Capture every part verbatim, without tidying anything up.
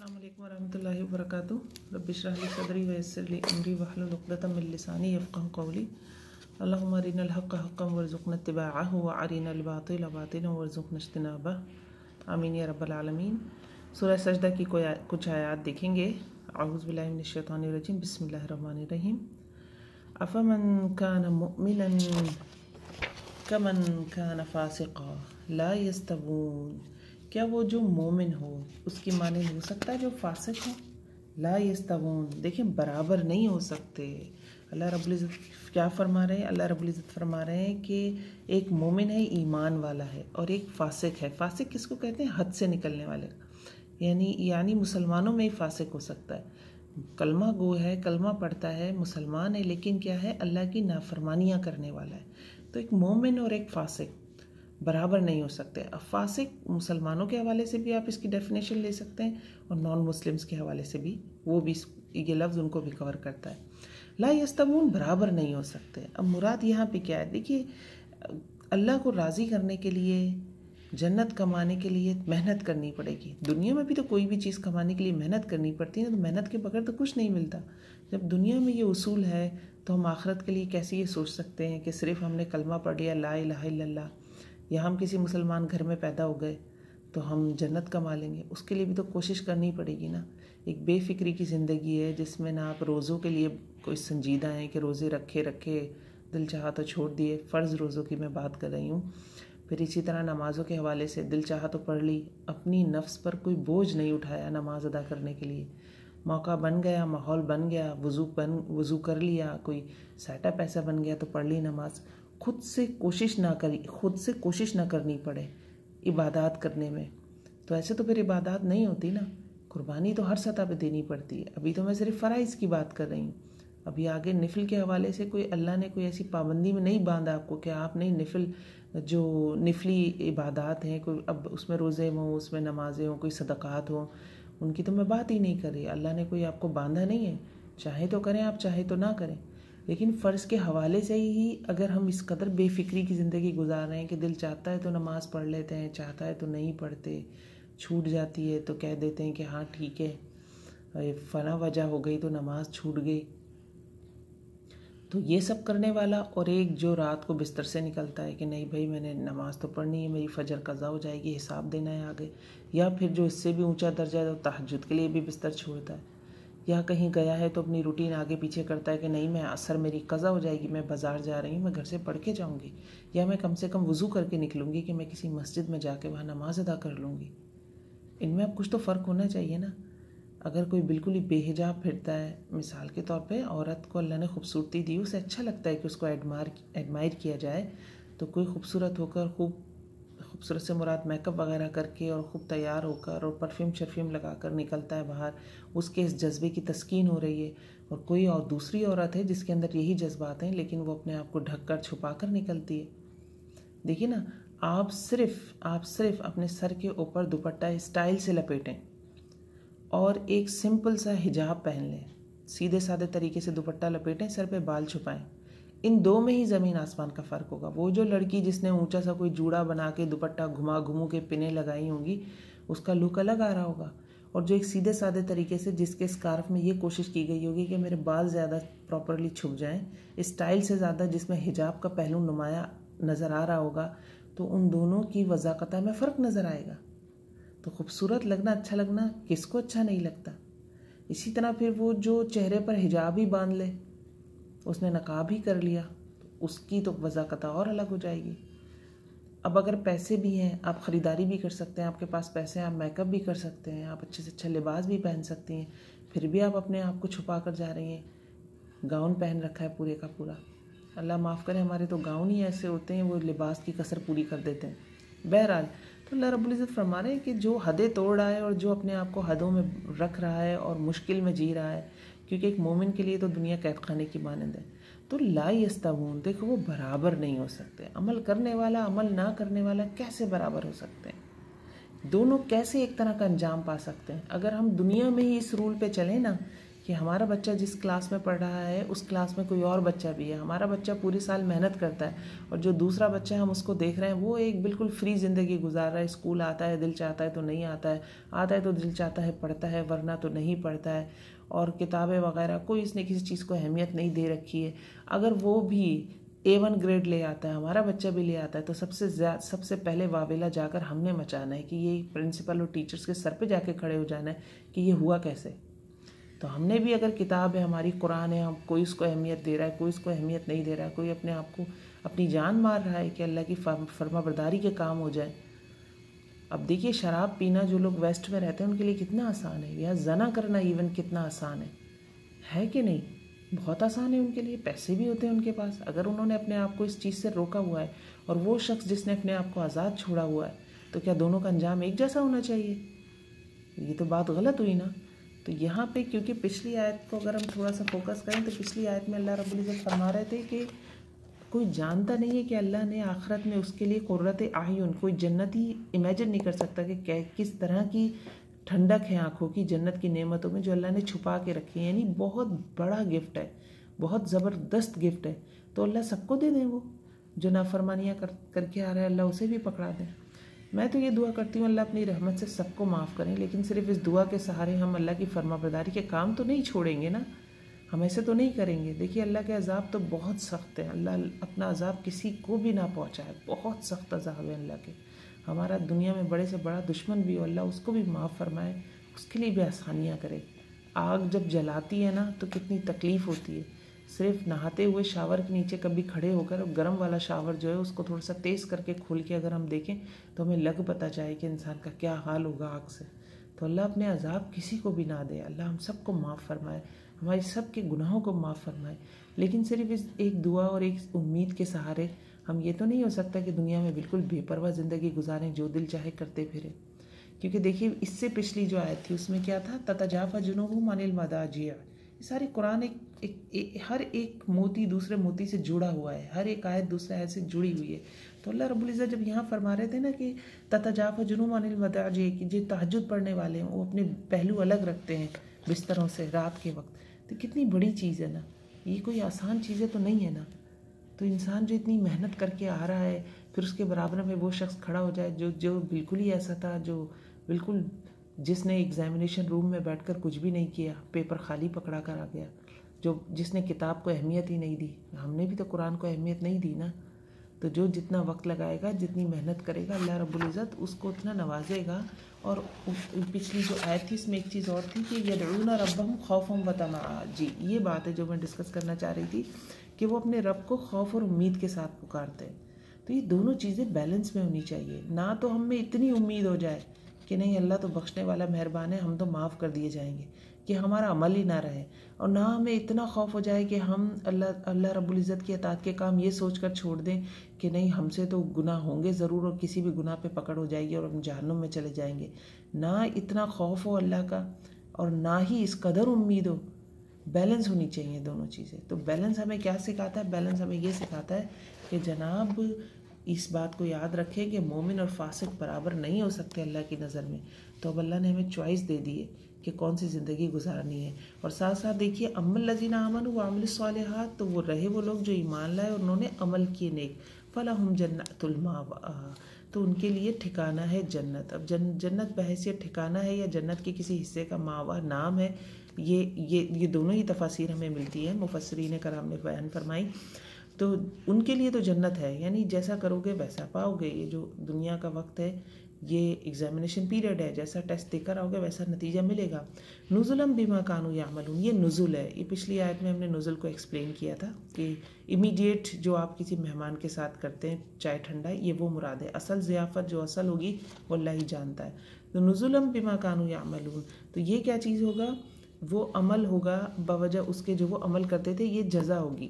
अस्सलामु अलैकुम वरहमतुल्लाहि वबरकातुहू। रब्बि इश्रह ली सदरी वयस्सिर ली अमरी वहलुल उक़दतम मिन लिसानी यफ़क़हू क़ौली। अल्लाहुम्मा अरिनल हक़्क़ हक़्क़न वरज़ुक़ना इत्तिबाअहू व अरिनल बातिला बातिलन वरज़ुक़ना इज्तिनाबह। आमीन या रब्बल आलमीन। सूरह सजदा की कोई कुछ आयात देखेंगे। अऊज़ु बिल्लाहि मिनश शैतानिर रजीम। बिस्मिल्लाहिर रहमानिर रहीम। अफ़मन कान मुअमिनन कमन कान फ़ासिक़ा ला यस्तवून। क्या वो जो मोमिन हो उसकी मानिंद हो सकता है जो फासिक हो? ला यस्तवून, देखें बराबर नहीं हो सकते। अल्लाह रब्बुल इज़्ज़त क्या फरमा रहे हैं? अल्लाह रब्बुल इज़्ज़त फरमा रहे हैं कि एक मोमिन है, ईमान वाला है, और एक फासिक है। फासिक किसको कहते हैं? हद से निकलने वाले, यानी यानी मुसलमानों में ही फासिक हो सकता है। कलमा गो है, कलमा पढ़ता है, मुसलमान है, लेकिन क्या है? अल्लाह की नाफरमानियाँ करने वाला है। तो एक मोमिन और एक फासिक बराबर नहीं हो सकते। अब फासिक मुसलमानों के हवाले से भी आप इसकी डेफिनेशन ले सकते हैं और नॉन मुस्लिम्स के हवाले से भी, वो भी ये लफ्ज़ उनको भी कवर करता है। ला यस्तवून, बराबर नहीं हो सकते। अब मुराद यहाँ पे क्या है? देखिए, अल्लाह को राज़ी करने के लिए, जन्नत कमाने के लिए मेहनत करनी पड़ेगी। दुनिया में भी तो कोई भी चीज़ कमाने के लिए मेहनत करनी पड़ती है ना, तो मेहनत के बगैर तो कुछ नहीं मिलता। जब दुनिया में ये उसूल है तो हम आखिरत के लिए कैसे ये सोच सकते हैं कि सिर्फ हमने कलमा पढ़ लिया ला इलाहा इल्लल्लाह, या हम किसी मुसलमान घर में पैदा हो गए तो हम जन्नत कमा लेंगे। उसके लिए भी तो कोशिश करनी पड़ेगी ना। एक बेफिक्री की ज़िंदगी है जिसमें ना आप रोज़ों के लिए कोई संजीदा हैं कि रोज़े रखे रखे, दिल चाहा तो छोड़ दिए। फ़र्ज़ रोज़ों की मैं बात कर रही हूँ। फिर इसी तरह नमाज़ों के हवाले से दिल चाहा तो पढ़ ली, अपनी नफ्स पर कोई बोझ नहीं उठाया नमाज अदा करने के लिए। मौका बन गया, माहौल बन गया, वज़ू बन वज़ू कर लिया, कोई सेटअप ऐसा बन गया तो पढ़ ली नमाज। खुद से कोशिश ना करी खुद से कोशिश ना करनी पड़े इबादत करने में, तो ऐसे तो फिर इबादत नहीं होती ना। कुर्बानी तो हर सतह पे देनी पड़ती है। अभी तो मैं सिर्फ फ़राइज़ की बात कर रही हूँ। अभी आगे निफिल के हवाले से कोई अल्लाह ने कोई ऐसी पाबंदी में नहीं बांधा आपको कि आप नहीं निफिल जो निफली इबादत हैं, कोई अब उसमें रोज़े हों, उसमें नमाज़ें हों, कोई सदक़ात हों, उनकी तो मैं बात ही नहीं कर रही। अल्लाह ने कोई आपको बांधा नहीं है, चाहे तो करें आप, चाहे तो ना करें। लेकिन फ़र्ज़ के हवाले से ही अगर हम इस कदर बेफिक्री की ज़िंदगी गुजार रहे हैं कि दिल चाहता है तो नमाज़ पढ़ लेते हैं, चाहता है तो नहीं पढ़ते, छूट जाती है तो कह देते हैं कि हाँ ठीक है फ़ला वजह हो गई तो नमाज़ छूट गई। तो ये सब करने वाला और एक जो रात को बिस्तर से निकलता है कि नहीं भाई मैंने नमाज़ तो पढ़नी है, मेरी फ़जर कज़ा हो जाएगी, हिसाब देना है आगे। या फिर जो इससे भी ऊंचा दर्जा है तो तहज्जुद के लिए भी बिस्तर छोड़ता है, या कहीं गया है तो अपनी रूटीन आगे पीछे करता है कि नहीं मैं असर मेरी कज़ा हो जाएगी, मैं बाज़ार जा रही हूँ, मैं घर से पढ़ के जाऊँगी, या मैं कम से कम वज़ू करके निकलूँगी कि मैं किसी मस्जिद में जाके वहाँ नमाज़ अदा कर लूँगी। इनमें अब कुछ तो फ़र्क होना चाहिए ना। अगर कोई बिल्कुल ही बेहिजाब फिरता है, मिसाल के तौर पे औरत को अल्लाह ने खूबसूरती दी, उसे अच्छा लगता है कि उसको एडमायर एडमायर किया जाए, तो कोई खूबसूरत होकर, खूब खूबसूरत से मुराद मेकअप वगैरह करके और ख़ूब तैयार होकर और परफ्यूम शर्फ्यूम लगाकर निकलता है बाहर, उसके इस जज्बे की तस्कीन हो रही है। और कोई और दूसरी औरत है जिसके अंदर यही जज्बात हैं, लेकिन वो अपने आप को ढक कर छुपा कर निकलती है। देखिए ना, आप सिर्फ आप सिर्फ अपने सर के ऊपर दुपट्टा स्टाइल से लपेटें और एक सिंपल सा हिजाब पहन लें, सीधे साधे तरीके से दुपट्टा लपेटें, सर पे बाल छुपाएं। इन दो में ही ज़मीन आसमान का फ़र्क होगा। वो जो लड़की जिसने ऊंचा सा कोई जूड़ा बना के दुपट्टा घुमा घुमू के पिनें लगाई होंगी, उसका लुक अलग आ रहा होगा। और जो एक सीधे साधे तरीके से जिसके स्कार्फ में ये कोशिश की गई होगी कि मेरे बाल ज़्यादा प्रॉपरली छुप जाएं, स्टाइल से ज़्यादा जिसमें हिजाब का पहलू नुमाया नज़र आ रहा होगा, तो उन दोनों की वज़ाक़त में फ़र्क नज़र आएगा। तो खूबसूरत लगना, अच्छा लगना किसको अच्छा नहीं लगता। इसी तरह फिर वो जो चेहरे पर हिजाब ही बांध ले, उसने नकाब ही कर लिया, तो उसकी तो वज़ाक़त और अलग हो जाएगी। अब अगर पैसे भी हैं, आप ख़रीदारी भी कर सकते हैं, आपके पास पैसे हैं, आप मेकअप भी कर सकते हैं, आप अच्छे से अच्छा लिबास भी पहन सकती हैं, फिर भी आप अपने आप को छुपा कर जा रही हैं। गाउन पहन रखा है पूरे का पूरा, अल्लाह माफ़ करे हमारे तो गाउन ही ऐसे होते हैं, वो लिबास की कसर पूरी कर देते हैं। बहरहाल, तो अल्लाह रब्बुल इज़्ज़त फरमा रहे हैं कि जो हदें तोड़ रहा है और जो अपने आप को हदों में रख रहा है और मुश्किल में जी रहा है, क्योंकि एक मोमिन के लिए तो दुनिया कैद खाने की मानंद है, तो ला यस्तवून, देखो वो बराबर नहीं हो सकते। अमल करने वाला, अमल ना करने वाला कैसे बराबर हो सकते हैं? दोनों कैसे एक तरह का अंजाम पा सकते हैं? अगर हम दुनिया में ही इस रूल पे चलें ना کہ ہمارا بچہ جس کلاس میں پڑھ رہا ہے اس کلاس میں کوئی اور بچہ بھی ہے. ہمارا بچہ پورے سال محنت کرتا ہے اور جو دوسرا بچہ ہم اس کو دیکھ رہے ہیں وہ ایک بالکل فری زندگی گزار رہا ہے. اسکول آتا ہے دل چاہتا ہے تو نہیں آتا ہے, آتا ہے تو دل چاہتا ہے پڑھتا ہے, ورنہ تو نہیں پڑھتا ہے. اور کتابیں وغیرہ کوئی اس نے کسی چیز کو اہمیت نہیں دے رکھی ہے. اگر وہ بھی اے ون گریڈ لے آتا ہے, ہمارا بچہ بھی لے آتا ہے, تو سب سے زیادہ سب سے پہلے واویلا جا کر ہم نے مچانا ہے کہ یہ پرنسپل اور ٹیچرز کے سر پہ جا کے کھڑے ہو جانا ہے کہ یہ ہوا کیسے. تو ہم نے بھی اگر کتاب ہے ہماری قرآن ہے, ہم کوئی اس کو اہمیت دے رہا ہے, کوئی اس کو اہمیت نہیں دے رہا ہے, کوئی اپنے آپ کو اپنی جان مار رہا ہے کہ اللہ کی فرما برداری کے کام ہو جائے. اب دیکھیے شراب پینا جو لوگ ویسٹ میں رہتے ہیں ان کے لیے کتنا آسان ہے, یا زنا کرنا ایون کتنا آسان ہے ہے کہ نہیں؟ بہت آسان ہے ان کے لیے, پیسے بھی ہوتے ہیں ان کے پاس. اگر انہوں نے اپنے آپ کو اس چیز سے روکا ہوا ہے اور وہ شخص جس نے اپنے آپ کو آزاد چھوڑا ہوا ہے, تو کیا دونوں کا انجام ایک جیسا ہونا چاہیے؟ یہ تو بات غلط ہوئی نا. تو یہاں پہ کیونکہ پچھلی آیت کو اگر ہم تھوڑا سا فوکس کریں تو پچھلی آیت میں اللہ رب العزت فرما رہے تھے کہ کوئی جانتا نہیں ہے کہ اللہ نے آخرت میں اس کے لیے قرۃ اعین, کوئی جنت ہی امیجن نہیں کر سکتا کہ کس طرح کی ٹھنڈک ہے آنکھوں کی جنت کی نعمتوں میں جو اللہ نے چھپا کے رکھی ہے. یعنی بہت بڑا گفٹ ہے, بہت زبردست گفٹ ہے. تو اللہ سب کو دے دیں, وہ جو نافرمانیاں کر کر کے آ رہا ہے اللہ اسے بھی پکڑا دیں. میں تو یہ دعا کرتی ہوں اللہ اپنی رحمت سے سب کو معاف کریں, لیکن صرف اس دعا کے سہارے ہم اللہ کی فرما برداری کے کام تو نہیں چھوڑیں گے نا, ہم ایسے تو نہیں کریں گے. دیکھیے اللہ کے عذاب تو بہت سخت ہے, اللہ اپنا عذاب کسی کو بھی نہ پہنچائے, بہت سخت عذاب ہے اللہ کے. ہمارا دنیا میں بڑے سے بڑا دشمن بھی ہو, اللہ اس کو بھی معاف فرمائے, اس کے لیے بھی آسانیاں کرے. آگ جب جلاتی ہے نا تو کتنی تکلیف ہوتی ہے. صرف نہاتے ہوئے شاور کے نیچے کبھی کھڑے ہو کر گرم والا شاور جو ہے اس کو تھوڑا سا تیز کر کے کھول کے اگر ہم دیکھیں تو ہمیں لگ پتہ چاہے کہ انسان کا کیا حال ہوگا آگ سے. تو اللہ اپنے عذاب کسی کو بھی نہ دے, اللہ ہم سب کو معاف فرمائے, ہماری سب کے گناہوں کو معاف فرمائے. لیکن صرف اس ایک دعا اور ایک امید کے سہارے ہم یہ تو نہیں ہو سکتا کہ دنیا میں بالکل بے پرواہ زندگی گزاریں, جو دل چاہے کرتے پھریں. کیونکہ دیکھیے اس سے پچھلی جو آیت تھی اس میں کیا تھا, تتجافی جنوبہم عن المضاجع. یہ ساری قرآن ایک, ایک, ایک ہر ایک موتی دوسرے موتی سے جڑا ہوا ہے, ہر ایک آیت دوسرے آیت سے جڑی ہوئی ہے. تو اللہ رب العزت جب یہاں فرما رہے تھے نا کہ تتجافی جنوبہم عن المضاجع, کہ جو تہجد پڑھنے والے ہیں وہ اپنے پہلو الگ رکھتے ہیں بستروں سے رات کے وقت, تو کتنی بڑی چیز ہے نا, یہ کوئی آسان چیزیں تو نہیں ہے نا. تو انسان جو اتنی محنت کر کے آ رہا ہے پھر اس کے برابر میں وہ شخص کھڑا ہو جائے جو جو بالکل ہی ایسا تھا, جو بالکل جس نے ایگزامینیشن روم میں بیٹھ کر کچھ بھی نہیں کیا, پیپر خالی پکڑا کر آ گیا, جو جس نے کتاب کو اہمیت ہی نہیں دی. ہم نے بھی تو قرآن کو اہمیت نہیں دی نا. تو جو جتنا وقت لگائے گا, جتنی محنت کرے گا, اللہ رب العزت اس کو اتنا نوازے گا. اور پچھلی جو آیت تھی اس میں ایک چیز اور تھی کہ یدعون ربہم خوفا و طمعا. جی یہ بات ہے جو میں ڈسکس کرنا چاہ رہی تھی کہ وہ اپنے رب کو خوف اور امید کے ساتھ پکارتے ہیں. تو یہ دونوں چیزیں بیلنس میں ہونی چاہیے. نہ تو ہم میں اتنی امید ہو جائے کہ نہیں اللہ تو بخشنے والا مہربان ہے, ہم تو معاف کر دیے جائیں گے, کہ ہمارا عمل ہی نہ رہے. اور نہ ہمیں اتنا خوف ہو جائے کہ ہم اللہ اللہ رب العزت کی اطاعت کے کام یہ سوچ کر چھوڑ دیں کہ نہیں ہم سے تو گناہ ہوں گے ضرور اور کسی بھی گناہ پہ پکڑ ہو جائے گی اور ہم جہنم میں چلے جائیں گے. نہ اتنا خوف ہو اللہ کا اور نہ ہی اس قدر امید ہو. بیلنس ہونی چاہیے دونوں چیزیں. تو بیلنس ہمیں کیا سکھاتا ہے؟ بیلنس ہمیں یہ سکھاتا ہے کہ جناب اس بات کو یاد رکھے کہ مومن اور فاسق برابر نہیں ہو سکتے اللہ کی نظر میں. تو اب اللہ نے ہمیں چوائس دے دی ہے کہ کون سی زندگی گزارنی ہے. اور ساتھ ساتھ دیکھیے اما الذین آمنوا وعملوا الصالحات, تو وہ رہے وہ لوگ جو ایمان لائے اور انہوں نے عمل کیے نیک, فلہم جنات المأویٰ, تو ان کے لیے ٹھکانہ ہے جنت. اب جن جنت بحیثیت ٹھکانہ ہے یا جنت کے کسی حصے کا ماوا نام ہے, یہ یہ یہ دونوں ہی تفاسیر ہمیں ملتی ہیں, مفسرین کرام نے بیان فرمائی. تو ان کے لیے تو جنت ہے, یعنی جیسا کرو گے ویسا پاؤ گے. یہ جو دنیا کا وقت ہے یہ ایگزامینیشن پیریڈ ہے, جیسا ٹیسٹ دے کر آؤ گے ویسا نتیجہ ملے گا. نزلا بما کانوا یعملون, یہ نزل ہے. یہ پچھلی آیت میں ہم نے نزل کو ایکسپلین کیا تھا کہ امیڈیٹ جو آپ کسی مہمان کے ساتھ کرتے ہیں چائے ٹھنڈا, یہ وہ مراد ہے. اصل ضیافت جو اصل ہوگی وہ اللہ ہی جانتا ہے. تو نزلا بما کانوا یعملون, تو یہ کیا چیز ہوگا؟ وہ عمل ہوگا بوجہ اس کے جو وہ عمل کرتے تھے, یہ جزا ہوگی.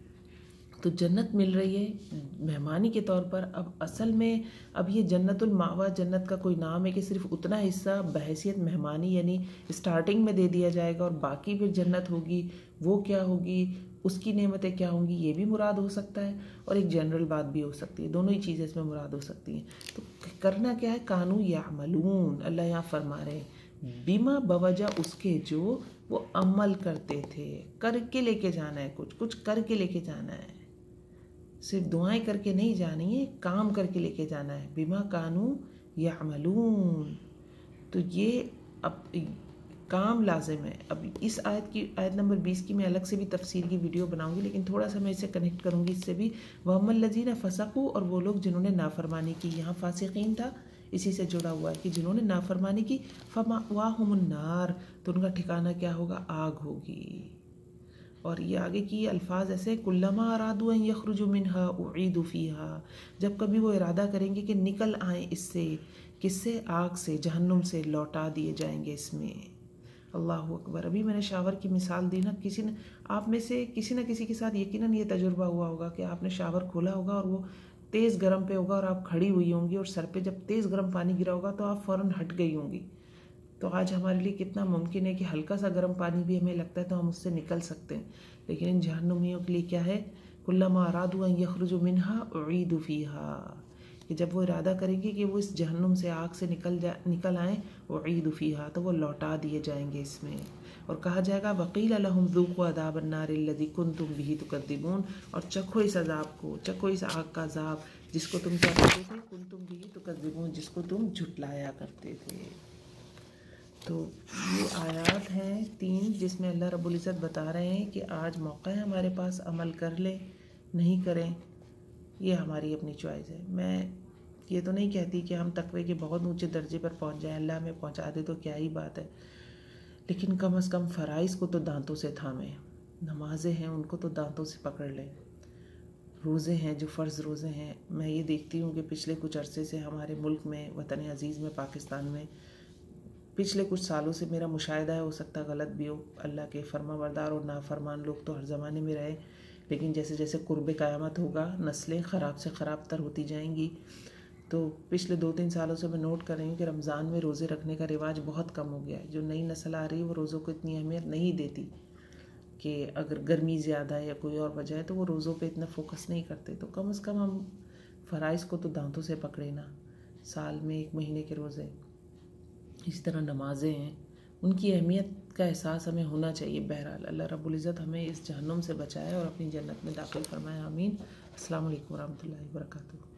تو جنت مل رہی ہے مہمانی کے طور پر. اب اصل میں اب یہ جنت المأویٰ جنت کا کوئی نام ہے کہ صرف اتنا حصہ بحیثیت مہمانی یعنی اسٹارٹنگ میں دے دیا جائے گا اور باقی پھر جنت ہوگی, وہ کیا ہوگی, اس کی نعمتیں کیا ہوں گی, یہ بھی مراد ہو سکتا ہے. اور ایک جنرل بات بھی ہو سکتی ہے, دونوں ہی چیزیں اس میں مراد ہو سکتی ہیں. تو کرنا کیا ہے؟ کانو یعملون, اللہ یہاں فرما رہے ہیں बिमा बवजह उसके जो वो अमल करते थे। करके लेके जाना है, कुछ कुछ करके लेके जाना है, सिर्फ दुआएं करके नहीं जानी है, काम करके लेके जाना है। बिमा कानू यामलून, तो ये अब काम लाजिम है। अब इस आयत की आयत नंबर बीस की मैं अलग से भी तफसीर की वीडियो बनाऊंगी, लेकिन थोड़ा सा मैं इसे कनेक्ट करूंगी इससे भी। वहम्मल लजीना फसकू, और वो लोग जिन्होंने नाफरमानी की, यहाँ फासिकीन था, इसी से जुड़ा हुआ है कि जिन्होंने नाफरमानी की, फमावाहुमुन्नार, तो उनका ठिकाना क्या होगा, आग होगी। और ये आगे की अल्फाज ऐसे, कुल्लमा अरादू अन यखरुजू मिन्हा उईदू फीहा, जब कभी वो इरादा करेंगे कि निकल आए इससे, किससे, आग से, जहन्नुम से, लौटा दिए जाएंगे इसमें। अल्लाह अकबर। अभी मैंने शावर की मिसाल दी ना, किसी ने आप में से किसी न किसी के साथ यकीनन ये तजुर्बा हुआ होगा कि आपने शावर खोला होगा और वो तेज़ गर्म पे होगा और आप खड़ी हुई होंगी और सर पे जब तेज़ गर्म पानी गिरा होगा तो आप फ़ौरन हट गई होंगी। तो आज हमारे लिए कितना मुमकिन है कि हल्का सा गर्म पानी भी हमें लगता है तो हम उससे निकल सकते हैं, लेकिन इन जहन्नुमियों के लिए क्या है, कुल्लमा अरादू अन यखरुजू मिन्हा उईदू फीहा, कि जब वो इरादा करेंगे कि वो इस जहन्नुम से, आग से निकल जा निकल आएँ, उईदू फीहा, तो वो लौटा दिए जाएंगे इसमें। और कहा जाएगा वकील लहुम ज़ूक़ू अज़ाबन नार अल्लज़ी कुन्तुम बिही तुकज़्ज़िबून, और चखो इस अज़ाब को, चखो इस आग का अज़ाब जिसको तुम क्या करते थे, कुन्तुम बिही तुकज़्ज़िबून, जिसको तुम झुटलाया करते थे। तो ये आयत हैं तीन, जिसमें अल्लाह रब्बुल इज़्ज़त बता रहे हैं कि आज मौका है हमारे पास, अमल कर लें, नहीं करें, ये हमारी अपनी चॉइस है। मैं ये तो नहीं कहती कि हम तकवे के बहुत ऊंचे दर्जे पर पहुंच जाएं, अल्लाह में पहुंचा दे तो क्या ही बात है, लेकिन कम से कम फ़राइज़ को तो दांतों से थामें, नमाज़ें हैं उनको तो दांतों से पकड़ लें, रोज़े हैं जो फ़र्ज़ रोज़े हैं। मैं ये देखती हूँ कि पिछले कुछ अरसे से हमारे मुल्क में, वतन अज़ीज़ में, पाकिस्तान में, पिछले कुछ सालों से मेरा मुशाहिदा है, हो सकता गलत भी हो, अल्लाह के फरमाबरदार और नाफरमान लोग तो हर ज़माने में रहे, लेकिन जैसे जैसे कुर्ब क़यामत होगा, नस्लें ख़राब से ख़राब तर होती जाएंगी। तो पिछले दो तीन सालों से मैं नोट कर रही हूँ कि रमज़ान में रोज़े रखने का रिवाज बहुत कम हो गया है। जो नई नस्ल आ रही है वो रोज़ों को इतनी अहमियत नहीं देती, कि अगर गर्मी ज़्यादा है या कोई और वजह है तो वो रोज़ों पे इतना फोकस नहीं करते। तो कम से कम हम फ़राइज़ को तो दांतों से पकड़े ना, साल में एक महीने के रोज़े, इस तरह नमाज़ें हैं, उनकी अहमियत का एहसास हमें होना चाहिए। बहरहाल अल्लाह रब्बुल इज़्ज़त हमें इस जहन्नुम से बचाए और अपनी जन्नत में दाखिल फरमाए, आमीन। अस्सलामु अलैकुम व रहमतुल्लाहि व बरकातुहू।